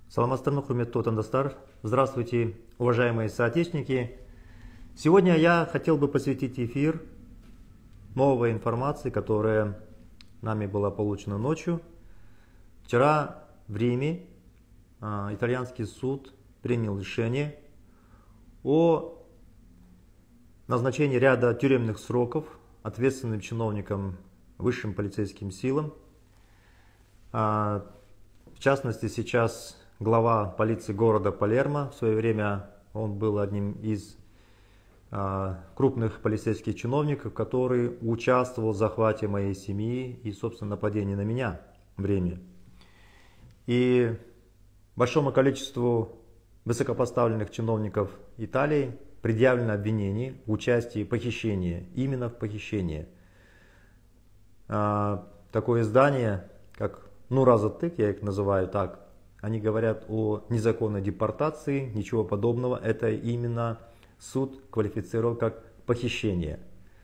Саламатсыздар, құрметті отандастар. Здравствуйте, уважаемые соотечественники. Сегодня я хотел бы посвятить эфир новой информации, которая нами была получена ночью. Вчера в Риме итальянский суд принял решение о назначении ряда тюремных сроков ответственным чиновникам высшим полицейским силам. В частности, сейчас глава полиции города Палермо, в свое время он был одним из крупных полицейских чиновников, который участвовал в захвате моей семьи и, собственно, нападении на меня в Риме. И большому количеству высокопоставленных чиновников Италии предъявлено обвинение в участии в похищении, именно в похищении. Такое издание, как Нуразатык, я их называю так, они говорят о незаконной депортации, ничего подобного, это именно суд квалифицировал как похищение.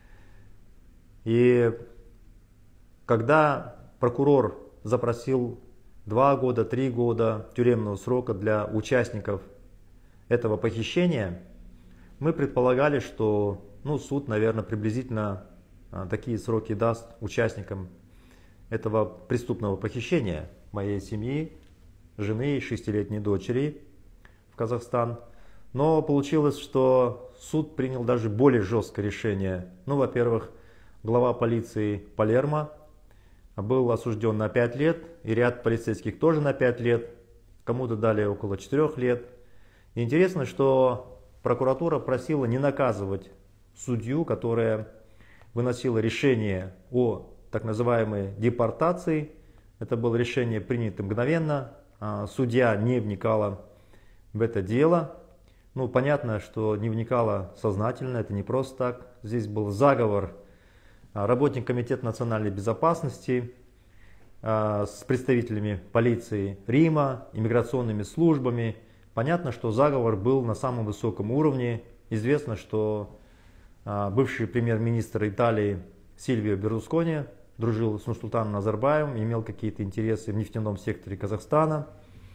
И когда прокурор запросил 2 года, 3 года тюремного срока для участников этого похищения, мы предполагали, что суд, наверное, приблизительно такие сроки даст участникам этого преступного похищения моей семьи, жены и 6-летней дочери в Казахстан. Но получилось, что суд принял даже более жесткое решение. Во-первых, глава полиции Палермо был осужден на 5 лет, и ряд полицейских тоже на 5 лет, кому-то дали около 4 лет. И интересно, что прокуратура просила не наказывать судью, которая выносила решение о так называемой депортации. Это было решение принято мгновенно. Судья не вникала в это дело. Понятно, что не вникала сознательно, это не просто так. Здесь был заговор работник Комитета национальной безопасности с представителями полиции Рима, иммиграционными службами. Понятно, что заговор был на самом высоком уровне. Известно, что бывший премьер-министр Италии Сильвио Берлускони дружил с Нурсултаном Назарбаевым, имел какие-то интересы в нефтяном секторе Казахстана.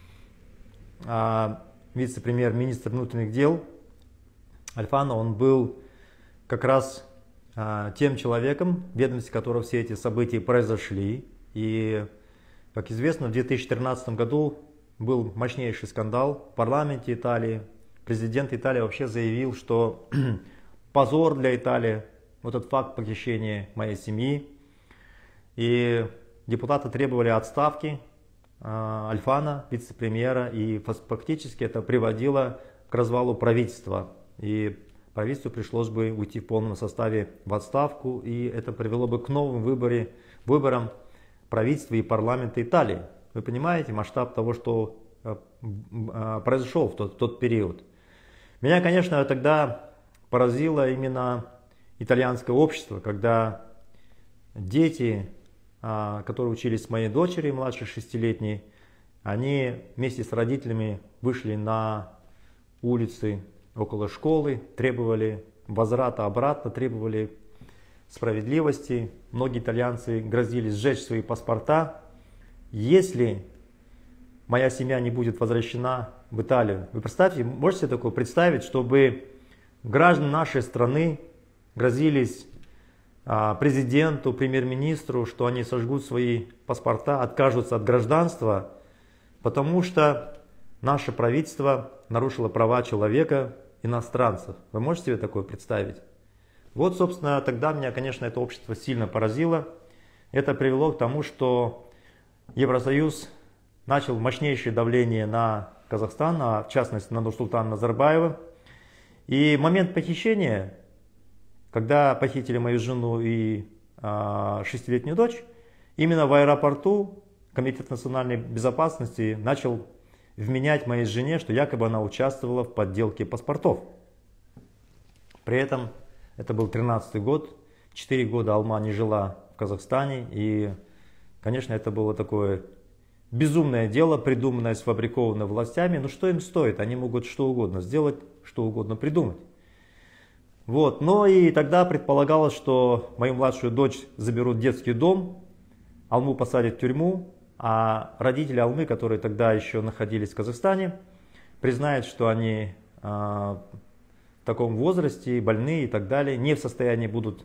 Вице-премьер-министр внутренних дел Альфано, он был как раз тем человеком, в ведомстве которого все эти события произошли. И, как известно, в 2013 году был мощнейший скандал в парламенте Италии. Президент Италии вообще заявил, что позор для Италии, вот этот факт похищения моей семьи. И депутаты требовали отставки Альфано, вице-премьера, и фактически это приводило к развалу правительства. И правительству пришлось бы уйти в полном составе в отставку, и это привело бы к новым выборам правительства и парламента Италии. Вы понимаете масштаб того, что произошел в тот период. Меня, конечно, тогда поразило именно итальянское общество, когда дети, которые учились с моей дочерью, младшей 6-летней, они вместе с родителями вышли на улицы около школы, требовали возврата обратно, требовали справедливости. Многие итальянцы грозились сжечь свои паспорта. Если моя семья не будет возвращена в Италию, вы представьте, можете себе такое представить, чтобы граждане нашей страны грозились президенту, премьер-министру, что они сожгут свои паспорта, откажутся от гражданства, потому что наше правительство нарушило права человека, иностранцев. Вы можете себе такое представить? Вот, собственно, тогда меня, конечно, это общество сильно поразило. Это привело к тому, что Евросоюз начал мощнейшее давление на Казахстан, в частности на Нурсултана Назарбаева. И момент похищения, когда похитили мою жену и 6-летнюю дочь, именно в аэропорту Комитет национальной безопасности начал вменять моей жене, что якобы она участвовала в подделке паспортов. При этом это был 13-й год, 4 года Алма не жила в Казахстане, и, конечно, это было такое безумное дело, придуманное, сфабрикованное властями. Что им стоит? Они могут что угодно сделать, что угодно придумать. Но и тогда предполагалось, что мою младшую дочь заберут в детский дом, Алму посадят в тюрьму, а родители Алмы, которые тогда еще находились в Казахстане, признают, что они в таком возрасте, больные и так далее, не в состоянии будут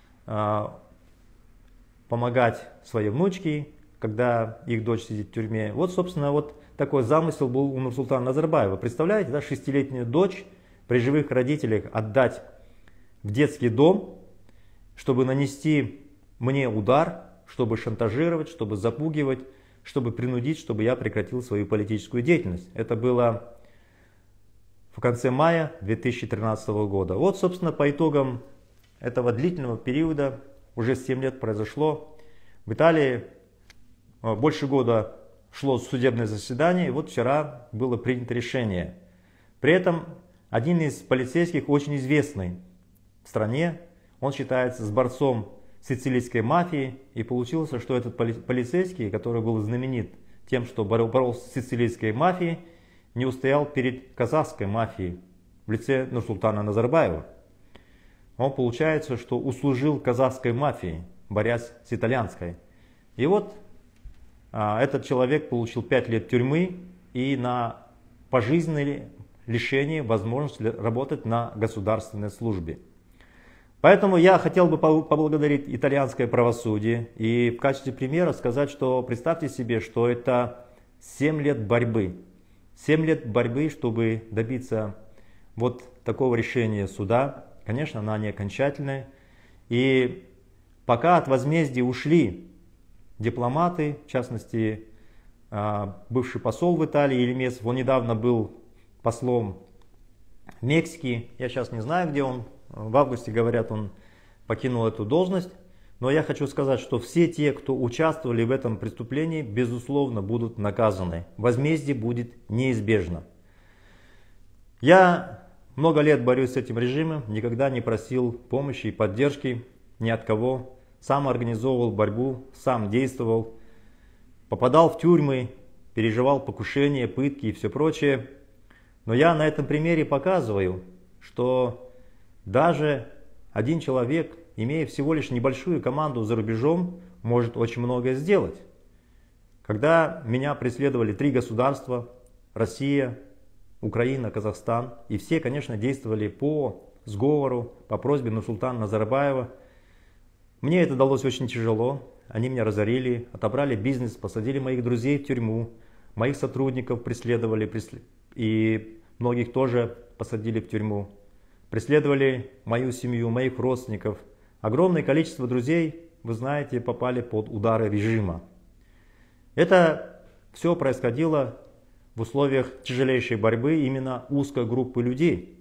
помогать своей внучке, когда их дочь сидит в тюрьме. Вот, собственно, вот такой замысел был у Нурсултана Назарбаева. Представляете, да, 6-летнюю дочь при живых родителях отдать в детский дом, чтобы нанести мне удар, чтобы шантажировать, чтобы запугивать, чтобы принудить, чтобы я прекратил свою политическую деятельность. Это было в конце мая 2013 года. Вот, собственно, по итогам этого длительного периода, уже 7 лет произошло, в Италии больше года шло судебное заседание, и вот вчера было принято решение. При этом один из полицейских очень известный в стране, он считается с борцом сицилийской мафии, и получилось, что этот полицейский, который был знаменит тем, что боролся с сицилийской мафией, не устоял перед казахской мафией в лице Нурсултана Назарбаева. Он, получается, что услужил казахской мафии, борясь с итальянской. И вот этот человек получил 5 лет тюрьмы и на пожизненное лишение возможности работать на государственной службе. Поэтому я хотел бы поблагодарить итальянское правосудие и в качестве примера сказать, что представьте себе, что это 7 лет борьбы. 7 лет борьбы, чтобы добиться вот такого решения суда. Конечно, она не окончательная. И пока от возмездия ушли дипломаты, в частности, бывший посол в Италии Ельмесов, он недавно был послом Мексики, я сейчас не знаю, где он, в августе, говорят, он покинул эту должность, но я хочу сказать, что все те, кто участвовали в этом преступлении, безусловно, будут наказаны. Возмездие будет неизбежно. Я много лет борюсь с этим режимом, никогда не просил помощи и поддержки ни от кого. Сам организовывал борьбу, сам действовал, попадал в тюрьмы, переживал покушения, пытки и все прочее. Но я на этом примере показываю, что даже один человек, имея всего лишь небольшую команду за рубежом, может очень многое сделать. Когда меня преследовали 3 государства, Россия, Украина, Казахстан, и все, конечно, действовали по сговору, по просьбе Нурсултана Назарбаева, мне это далось очень тяжело. Они меня разорили, отобрали бизнес, посадили моих друзей в тюрьму, моих сотрудников преследовали, и многих тоже посадили в тюрьму. Преследовали мою семью, моих родственников. Огромное количество друзей, вы знаете, попали под удары режима. Это все происходило в условиях тяжелейшей борьбы именно узкой группы людей.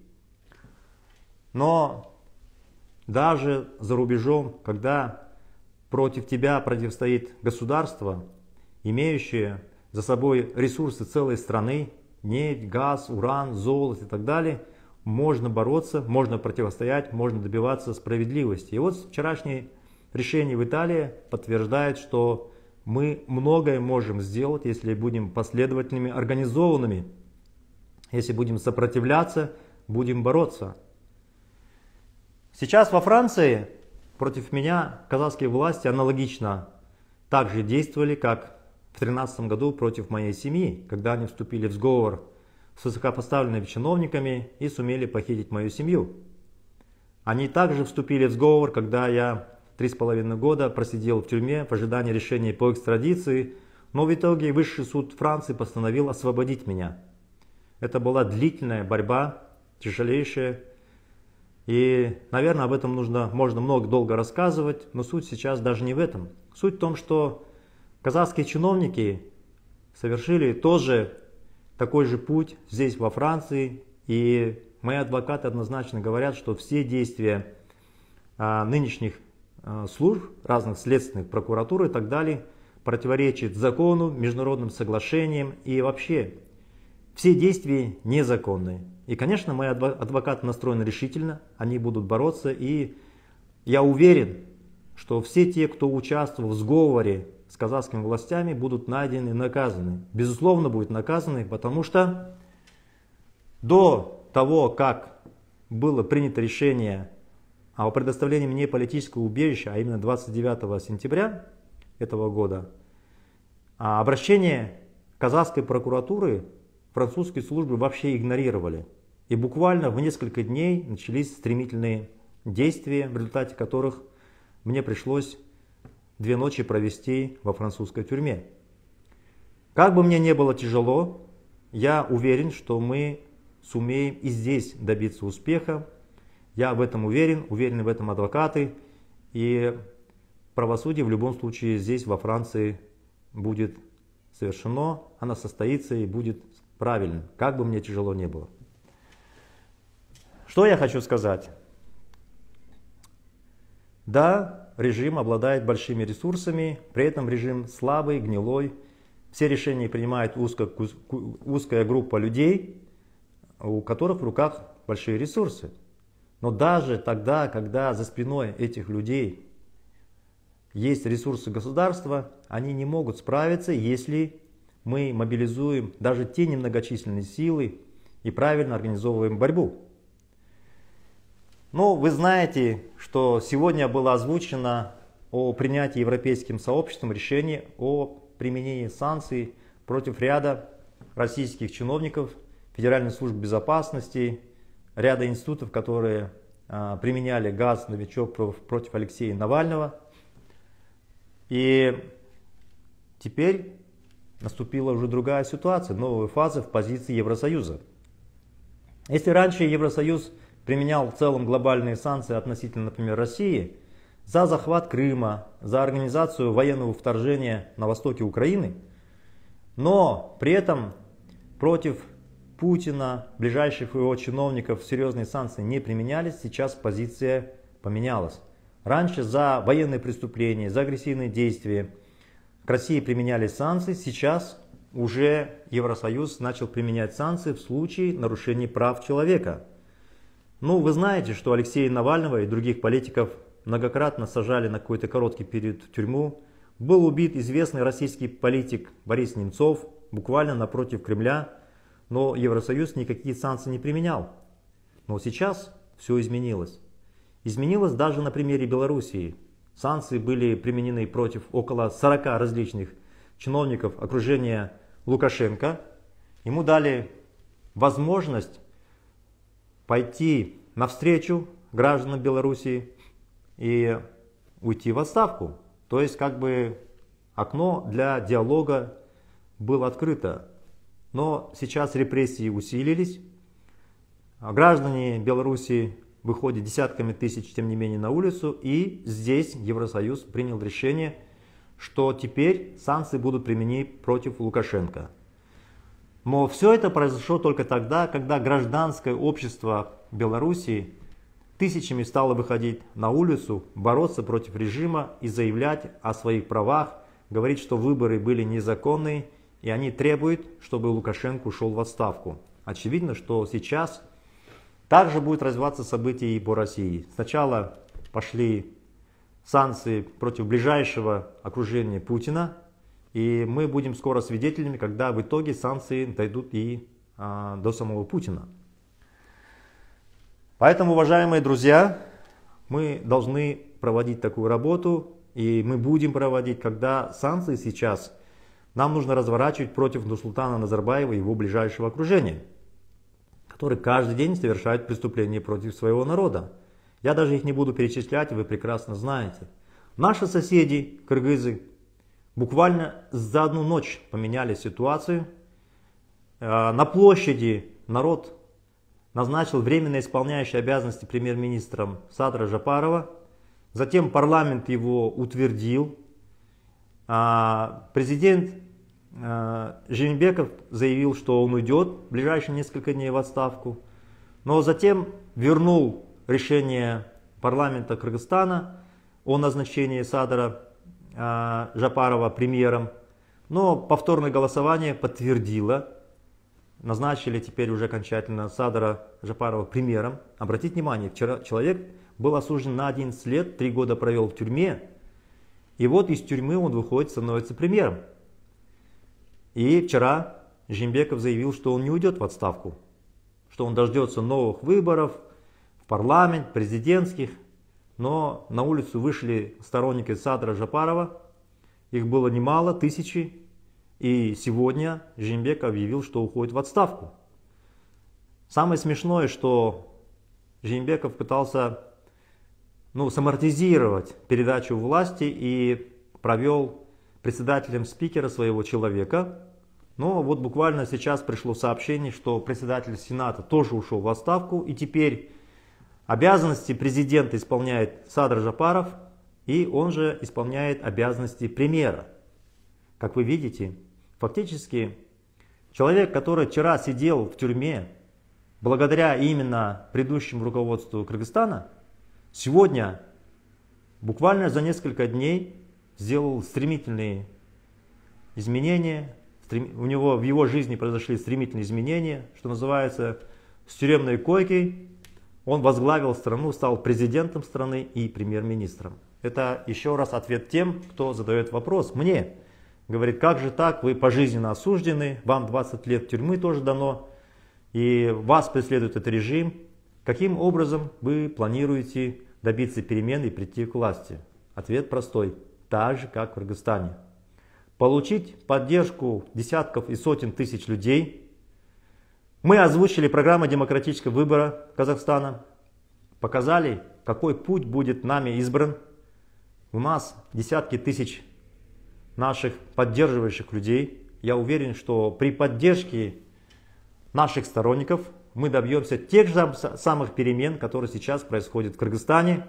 Но даже за рубежом, когда против тебя противостоит государство, имеющее за собой ресурсы целой страны, нефть, газ, уран, золото и так далее, можно бороться, можно противостоять, можно добиваться справедливости. И вот вчерашнее решение в Италии подтверждает, что мы многое можем сделать, если будем последовательными, организованными, если будем сопротивляться, будем бороться. Сейчас во Франции против меня казахские власти аналогично также действовали, как в 2013 году против моей семьи, когда они вступили в сговор с высокопоставленными чиновниками и сумели похитить мою семью. Они также вступили в сговор, когда я 3,5 года просидел в тюрьме в ожидании решения по экстрадиции, но в итоге Высший суд Франции постановил освободить меня. Это была длительная борьба, тяжелейшая. И, наверное, об этом можно долго рассказывать, но суть сейчас даже не в этом. Суть в том, что казахские чиновники совершили тоже такой же путь здесь, во Франции. И мои адвокаты однозначно говорят, что все действия нынешних служб, разных следственных прокуратур и так далее, противоречат закону, международным соглашениям и вообще все действия незаконные. И, конечно, мои адвокаты настроены решительно, они будут бороться, и я уверен, что все те, кто участвовал в сговоре с казахскими властями, будут найдены и наказаны. Безусловно, будут наказаны, потому что до того, как было принято решение о предоставлении мне политического убежища, а именно 29 сентября этого года, А обращение казахской прокуратуры французские службы вообще игнорировали. И буквально в несколько дней начались стремительные действия, в результате которых мне пришлось 2 ночи провести во французской тюрьме. Как бы мне не было тяжело, я уверен, что мы сумеем и здесь добиться успеха. Я в этом уверен, уверены в этом адвокаты. И правосудие в любом случае здесь, во Франции, будет совершено, оно состоится и будет правильным, как бы мне тяжело не было. Что я хочу сказать? Да, режим обладает большими ресурсами, при этом режим слабый, гнилой. Все решения принимает узкая группа людей, у которых в руках большие ресурсы. Но даже тогда, когда за спиной этих людей есть ресурсы государства, они не могут справиться, если мы мобилизуем даже те немногочисленные силы и правильно организовываем борьбу. Но вы знаете, что сегодня было озвучено о принятии европейским сообществом решения о применении санкций против ряда российских чиновников, Федеральной службы безопасности, ряда институтов, которые применяли газ, новичок против Алексея Навального. И теперь наступила уже другая ситуация, новая фаза в позиции Евросоюза. Если раньше Евросоюз применял в целом глобальные санкции относительно, например, России, за захват Крыма, за организацию военного вторжения на востоке Украины, но при этом против Путина, ближайших его чиновников серьезные санкции не применялись, сейчас позиция поменялась. Раньше за военные преступления, за агрессивные действия к России применялись санкции, сейчас уже Евросоюз начал применять санкции в случае нарушения прав человека. Ну, вы знаете, что Алексея Навального и других политиков многократно сажали на какой-то короткий период в тюрьму. Был убит известный российский политик Борис Немцов, буквально напротив Кремля, но Евросоюз никакие санкции не применял. Но сейчас все изменилось. Изменилось даже на примере Белоруссии. Санкции были применены против около 40 различных чиновников окружения Лукашенко. Ему дали возможность пойти навстречу гражданам Белоруссии и уйти в отставку. То есть как бы окно для диалога было открыто. Но сейчас репрессии усилились. Граждане Белоруссии выходят десятками тысяч, тем не менее, на улицу. И здесь Евросоюз принял решение, что теперь санкции будут применены против Лукашенко. Но все это произошло только тогда, когда гражданское общество Белоруссии тысячами стало выходить на улицу, бороться против режима и заявлять о своих правах, говорить, что выборы были незаконные, и они требуют, чтобы Лукашенко ушел в отставку. Очевидно, что сейчас также будет развиваться события и по России. Сначала пошли санкции против ближайшего окружения Путина, и мы будем скоро свидетелями, когда в итоге санкции дойдут и до самого Путина. Поэтому, уважаемые друзья, мы должны проводить такую работу, и мы будем проводить, когда санкции сейчас нам нужно разворачивать против Нурсултана Назарбаева и его ближайшего окружения, которые каждый день совершают преступления против своего народа. Я даже их не буду перечислять, вы прекрасно знаете. Наши соседи, кыргызы, буквально за одну ночь поменяли ситуацию. На площади народ назначил временно исполняющий обязанности премьер-министром Садра Жапарова. Затем парламент его утвердил. Президент Жээнбеков заявил, что он уйдет в ближайшие несколько дней в отставку. Но затем вернул решение парламента Кыргызстана о назначении Садра Жапарова премьером. Но повторное голосование подтвердило. Назначили теперь уже окончательно Садра Жапарова премьером. Обратите внимание, вчера человек был осужден на 11 лет, 3 года провел в тюрьме. И вот из тюрьмы он выходит, становится премьером. И вчера Жээнбеков заявил, что он не уйдет в отставку. Что он дождется новых выборов в парламент, президентских. Но на улицу вышли сторонники Садра Жапарова. Их было немало, тысячи. И сегодня Жээнбеков объявил, что уходит в отставку. Самое смешное, что Жээнбеков пытался самортизировать передачу власти и провел председателем спикера своего человека. Но вот буквально сейчас пришло сообщение, что председатель Сената тоже ушел в отставку, и теперь обязанности президента исполняет Садр Жапаров, и он же исполняет обязанности премьера. Как вы видите, фактически человек, который вчера сидел в тюрьме, благодаря именно предыдущему руководству Кыргызстана, сегодня буквально за несколько дней сделал стремительные изменения. В его жизни произошли стремительные изменения, что называется, с тюремной койки он возглавил страну, стал президентом страны и премьер-министром. Это еще раз ответ тем, кто задает вопрос мне. Говорит, как же так, вы пожизненно осуждены, вам 20 лет тюрьмы тоже дано, и вас преследует этот режим. Каким образом вы планируете добиться перемен и прийти к власти? Ответ простой, так же, как в Кыргызстане. Получить поддержку десятков и сотен тысяч людей. Мы озвучили программу демократического выбора Казахстана, показали, какой путь будет нами избран. У нас десятки тысяч наших поддерживающих людей. Я уверен, что при поддержке наших сторонников мы добьемся тех же самых перемен, которые сейчас происходят в Кыргызстане.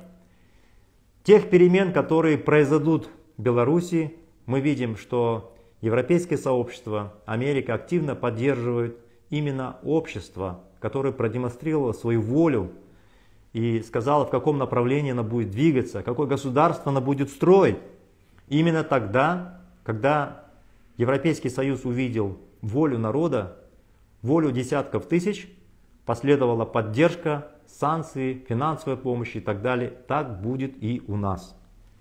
Тех перемен, которые произойдут в Беларуси. Мы видим, что европейское сообщество, Америка активно поддерживает именно общество, которое продемонстрировало свою волю и сказало, в каком направлении оно будет двигаться, какое государство оно будет строить. Именно тогда, когда Европейский Союз увидел волю народа, волю десятков тысяч, последовала поддержка, санкции, финансовая помощь и так далее. Так будет и у нас.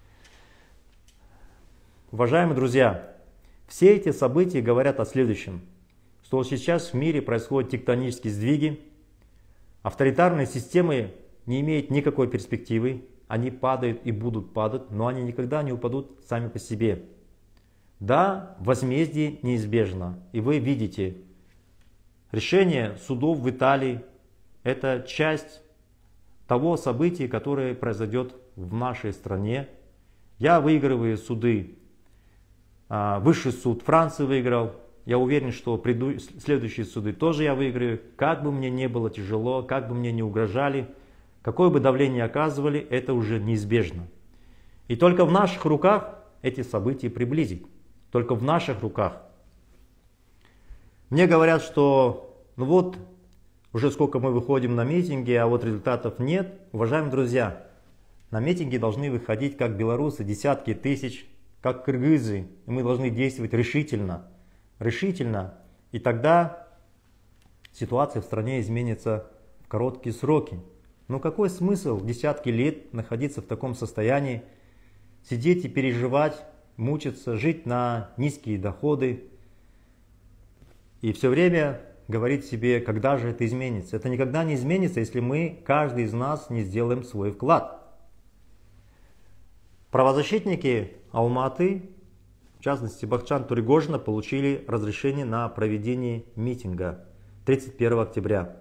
Уважаемые друзья, все эти события говорят о следующем, что сейчас в мире происходят тектонические сдвиги, авторитарные системы не имеют никакой перспективы, они падают и будут падать, но они никогда не упадут сами по себе. Да, возмездие неизбежно, и вы видите, решение судов в Италии – это часть того события, которое произойдет в нашей стране. Я выигрываю суды. Высший суд Франции выиграл. Я уверен, что следующие суды тоже я выиграю. Как бы мне не было тяжело, как бы мне не угрожали, какое бы давление оказывали, это уже неизбежно. И только в наших руках эти события приблизить. Только в наших руках. Мне говорят, что уже сколько мы выходим на митинги, а вот результатов нет. Уважаемые друзья, на митинги должны выходить как белорусы, десятки тысяч, как кыргызы, и мы должны действовать решительно. Решительно. И тогда ситуация в стране изменится в короткие сроки. Но какой смысл десятки лет находиться в таком состоянии, сидеть и переживать, мучиться, жить на низкие доходы и все время говорить себе, когда же это изменится. Это никогда не изменится, если мы, каждый из нас, не сделаем свой вклад. Правозащитники Алматы, в частности Бахчан Туригожина, получили разрешение на проведение митинга 31 октября.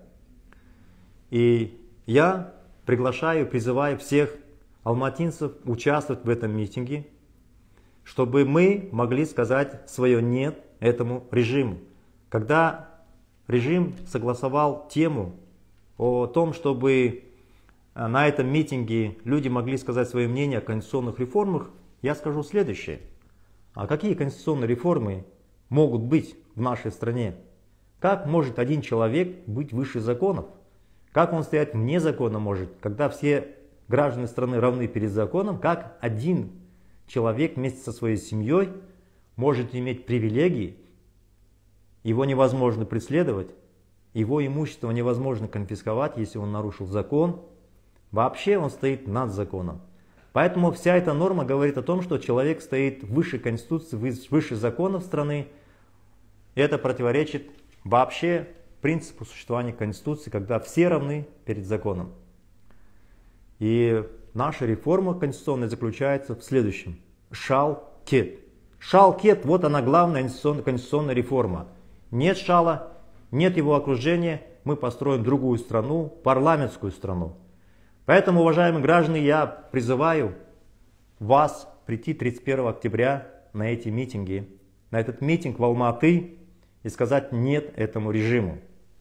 И я приглашаю, призываю всех алматинцев участвовать в этом митинге, чтобы мы могли сказать свое «нет» этому режиму. Когда режим согласовал тему о том, чтобы на этом митинге люди могли сказать свое мнение о конституционных реформах, я скажу следующее. А какие конституционные реформы могут быть в нашей стране? Как может один человек быть выше законов? Как он стоять вне закона может, когда все граждане страны равны перед законом? Как один человек вместе со своей семьей может иметь привилегии? Его невозможно преследовать, его имущество невозможно конфисковать, если он нарушил закон. Вообще он стоит над законом. Поэтому вся эта норма говорит о том, что человек стоит выше Конституции, выше законов страны. И это противоречит вообще принципу существования Конституции, когда все равны перед законом. И наша реформа конституционная заключается в следующем. Shall, can. Шал-кет, вот она главная конституционная реформа. Нет Шала, нет его окружения, мы построим другую страну, парламентскую страну. Поэтому, уважаемые граждане, я призываю вас прийти 31 октября на эти митинги, на этот митинг в Алма-Аты и сказать «нет» этому режиму.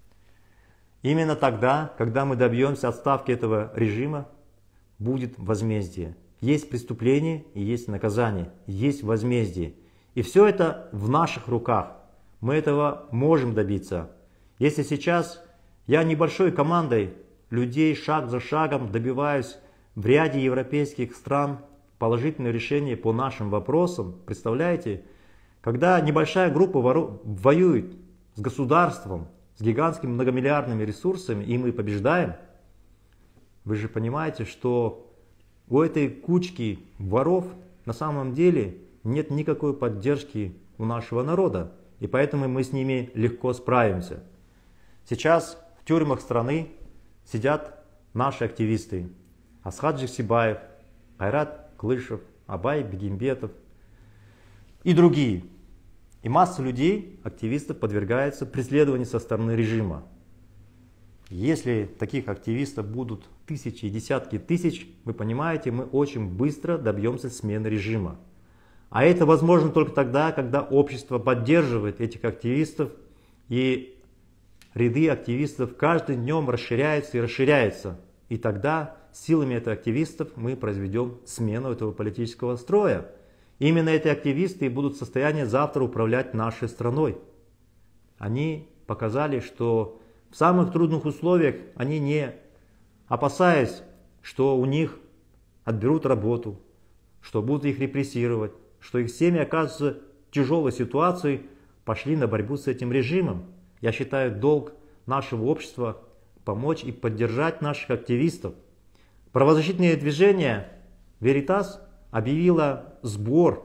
Именно тогда, когда мы добьемся отставки этого режима, будет возмездие. Есть преступление и есть наказание, есть возмездие. И все это в наших руках. Мы этого можем добиться. Если сейчас я небольшой командой людей шаг за шагом добиваюсь в ряде европейских стран положительное решение по нашим вопросам, представляете, когда небольшая группа воюет с государством, с гигантскими многомиллиардными ресурсами, и мы побеждаем, вы же понимаете, что у этой кучки воров на самом деле нет никакой поддержки у нашего народа, и поэтому мы с ними легко справимся. Сейчас в тюрьмах страны сидят наши активисты. Асхат Жексибаев, Айрат Клышев, Абай Бегимбетов и другие. И масса людей, активистов, подвергается преследованию со стороны режима. Если таких активистов будут тысячи и десятки тысяч, вы понимаете, мы очень быстро добьемся смены режима. А это возможно только тогда, когда общество поддерживает этих активистов, и ряды активистов каждым днем расширяются и расширяются. И тогда силами этих активистов мы произведем смену этого политического строя. Именно эти активисты будут в состоянии завтра управлять нашей страной. Они показали, что в самых трудных условиях они, не опасаясь, что у них отберут работу, что будут их репрессировать, что их семьи окажутся в тяжелой ситуации, пошли на борьбу с этим режимом. Я считаю, долг нашего общества помочь и поддержать наших активистов. Правозащитное движение Veritas объявило сбор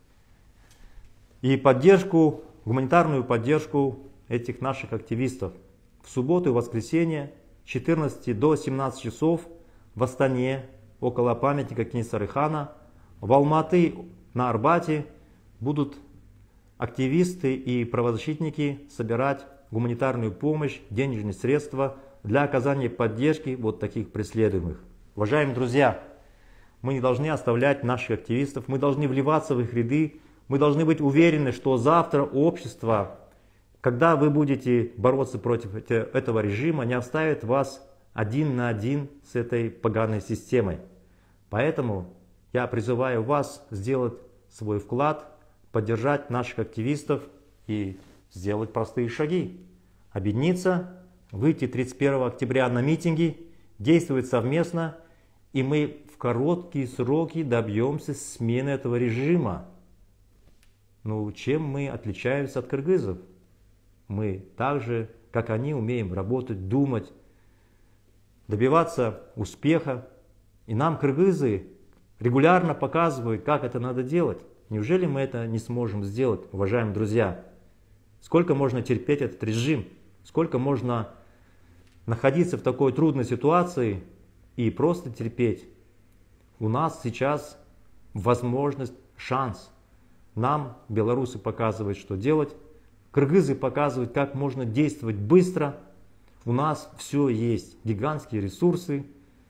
и поддержку, гуманитарную поддержку этих наших активистов. В субботу и воскресенье с 14 до 17 часов в Астане, около памятника Кенесары Хана, в Алма-Аты на Арбате будут активисты и правозащитники собирать гуманитарную помощь, денежные средства для оказания поддержки вот таких преследуемых. Уважаемые друзья, мы не должны оставлять наших активистов, мы должны вливаться в их ряды, мы должны быть уверены, что завтра общество, когда вы будете бороться против этого режима, не оставит вас один на один с этой поганой системой. Поэтому я призываю вас сделать свой вклад, поддержать наших активистов и сделать простые шаги. Объединиться, выйти 31 октября на митинги, действовать совместно, и мы в короткие сроки добьемся смены этого режима. Ну, чем мы отличаемся от кыргызов? Мы так же, как они, умеем работать, думать, добиваться успеха. И нам кыргызы регулярно показывают, как это надо делать. Неужели мы это не сможем сделать, уважаемые друзья? Сколько можно терпеть этот режим? Сколько можно находиться в такой трудной ситуации и просто терпеть? У нас сейчас возможность, шанс. Нам, белорусы, показывают, что делать. Кыргызы показывают, как можно действовать быстро. У нас все есть. Гигантские ресурсы.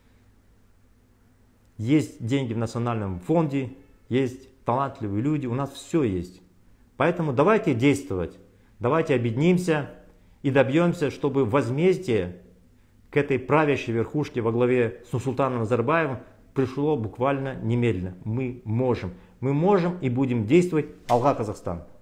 Есть деньги в национальном фонде. Есть талантливые люди. У нас все есть. Поэтому давайте действовать. Давайте объединимся и добьемся, чтобы возмездие к этой правящей верхушке во главе с Нурсултаном Назарбаевым пришло буквально немедленно. Мы можем и будем действовать. Алга, Казахстан!